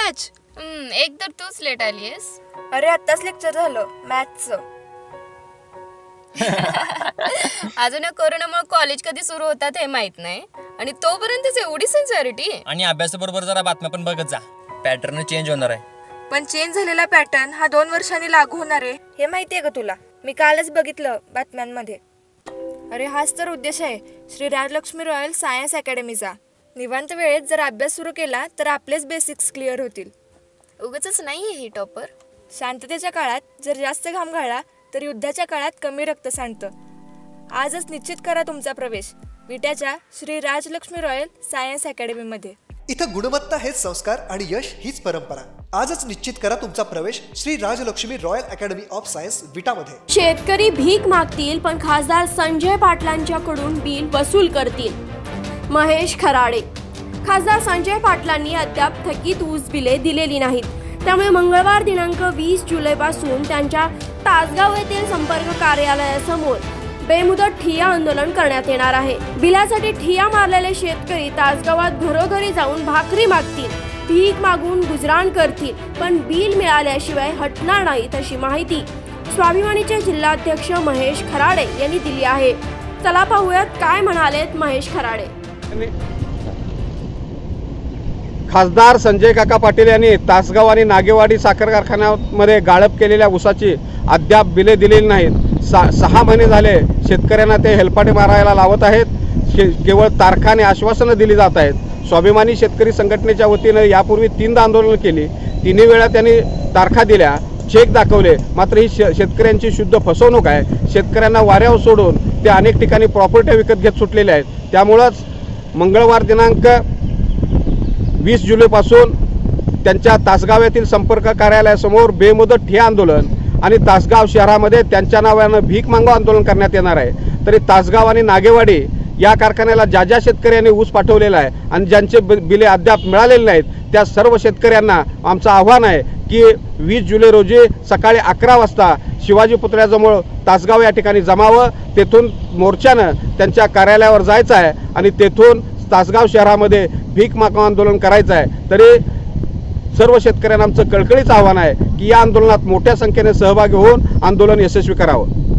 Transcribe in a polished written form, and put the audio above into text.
Match? एक तर तूच लेट आलीयस. अरे आत्ताच लेक्चर झालं मॅथ्सचं. अजून कोरोनामुळे कॉलेज कधी सुरू होतात हे माहित नाही आणि तोपर्यंतच एवढी सिन्सिअरिटी. आणि अभ्यासाबरोबर जरा बातम्या पण बघत जा, पॅटर्न चेंज होणार आहे. पण चेंज झालेला पॅटर्न हा 2 वर्षांनी लागू होणार आहे हे माहितीये का तुला? मी कालच बघितलं बातम्यांमध्ये. अरे हाच तर उद्देश आहे श्री राजलक्ष्मी रॉयल सायन्स अकॅडमीचा. निवांत वेळेत जर अभ्यास सुरू केला तर आपलेच बेसिक्स क्लिअर होतील. उगाचच नाहीये ही टॉपर. शांततेच्या काळात जर जास्त घाम गाळला तर युद्धाच्या काळात कमी रक्त सांडतं. आजच निश्चित करा तुमचा प्रवेश विट्याच्या श्री राजलक्ष्मी रॉयल सायन्स अकॅडमीमध्ये. इथं गुणवत्ता हेच संस्कार आणि यश हीच परंपरा. आजच निश्चित करा तुमचा प्रवेश Shri Rajlakshmi royal academy of science विटामध्ये. शेतकरी भीक मागतील पण खासदार संजय पाटलांच्याकडून बिल वसूल करतील. महेश खराडे. खासदार संजय पाटलांनी अद्याप थकीत ऊस बिले दिलेली नाहीत. त्यामुळे मंगळवार दिनांक 20 जुलैपासून त्यांच्या तासगाव येथील संपर्क कार्यालयासमोर बेमुदत ठिय्या आंदोलन करण्यात येणार आहे. बिलासाठी ठिय्या मारलेले शेतकरी तासगावात घरोघरी जाऊन भाकरी मागतील, भीक मागून गुजराण करतील, पण बिल मिळाल्याशिवाय हटणार नाहीत अशी माहिती स्वाभिमानीचे जिल्हाध्यक्ष महेश खराडे यांनी दिली आहे. चला पाहूयात काय म्हणालेत महेश खराडे. खासदार संजय काका पाटील यांनी तासगाव आणि नागेवाडी साखर कारखान्यामध्ये गाळप केलेल्या ऊसाची अद्याप बिले दिलेली नाहीत. 6 महिने झाले शेतकऱ्यांना ते हेलपाटे मारायला लावत आहेत. केवळ तारखा आणि आश्वासनं दिली जात आहेत. स्वाभिमानी शेतकरी संघटनेच्या वतीनं यापूर्वी 3दा आंदोलनं केली. 3ही वेळा त्यांनी तारखा दिल्या, चेक दाखवले. मात्र ही शेतकऱ्यांची शुद्ध फसवणूक आहे. शेतकऱ्यांना वाऱ्यावर सोडून ते अनेक ठिकाणी प्रॉपर्ट्या विकत घेत सुटलेल्या आहेत. त्यामुळंच मंगळवार दिनांक 20 जुलैपासून त्यांच्या तासगाव येथील संपर्क कार्यालयासमोर बेमुदत ठिय्या आंदोलन आणि तासगाव शहरामध्ये त्यांच्या नावानं भीक मागो आंदोलन करण्यात येणार आहे. तरी तासगाव आणि नागेवाडी या कारखान्याला ज्या शेतकऱ्यांनी ऊस पाठवलेला आहे आणि ज्यांचे बिले अद्याप मिळालेले नाहीत त्या सर्व शेतकऱ्यांना आमचं आव्हान आहे की 20 जुलै रोजी सकाळी 11 वाजता शिवाजी पुतळ्याजवळ तासगाव या ठिकाणी जमावं. तेथून मोर्चानं त्यांच्या कार्यालयावर जायचं आहे आणि तेथून तासगाव शहरामध्ये भीक मागो आंदोलन करायचं आहे. तरी सर्व शेतकऱ्यांना आमचं कळकळीचं आव्हान आहे की या आंदोलनात मोठ्या संख्येने सहभागी होऊन आंदोलन यशस्वी करावं.